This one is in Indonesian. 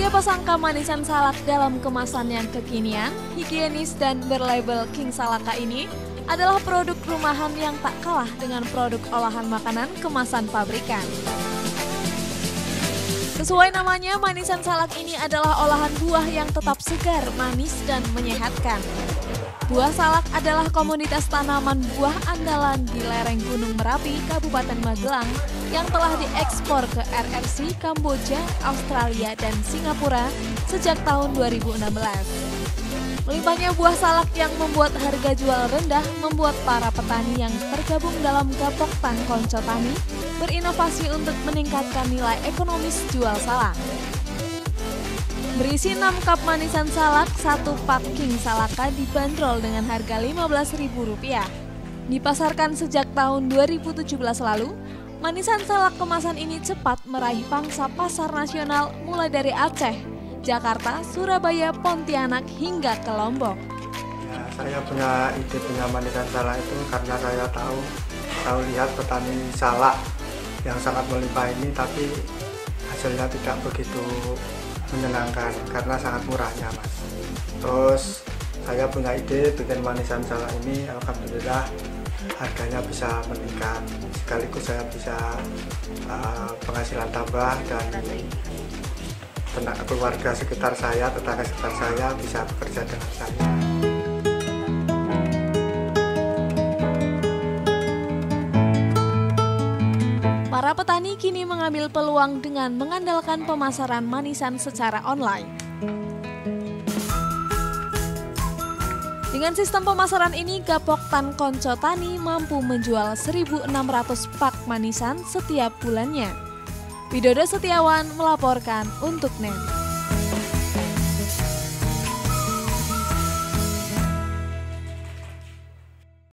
Siapa sangka manisan salak dalam kemasan yang kekinian, higienis dan berlabel King Salaka ini adalah produk rumahan yang tak kalah dengan produk olahan makanan kemasan pabrikan. Sesuai namanya, manisan salak ini adalah olahan buah yang tetap segar, manis, dan menyehatkan. Buah salak adalah komoditas tanaman buah andalan di lereng Gunung Merapi, Kabupaten Magelang yang telah diekspor ke RRC, Kamboja, Australia, dan Singapura sejak tahun 2016. Melimpahnya buah salak yang membuat harga jual rendah membuat para petani yang tergabung dalam Gapok Tan Konco Tani berinovasi untuk meningkatkan nilai ekonomis jual salak. Berisi 6 cup manisan salak, 1 pak King Salaka dibanderol dengan harga Rp15.000. Dipasarkan sejak tahun 2017 lalu, manisan salak kemasan ini cepat meraih pangsa pasar nasional mulai dari Aceh, Jakarta, Surabaya, Pontianak, hingga ke Lombok. Ya, saya punya ide punya manisan salak itu karena saya tahu lihat petani salak yang sangat melimpah ini, tapi hasilnya tidak begitu menyenangkan karena sangat murahnya, Mas. Terus saya punya ide bikin manisan salak ini, alhamdulillah harganya bisa meningkat, sekaligus saya bisa penghasilan tambah dan keluarga sekitar saya, tetangga sekitar saya bisa bekerja dengan saya. Para petani kini mengambil peluang dengan mengandalkan pemasaran manisan secara online. Dengan sistem pemasaran ini, Gapok Tan Konco Tani mampu menjual 1.600 pak manisan setiap bulannya. Widodo Setiawan melaporkan untuk NET.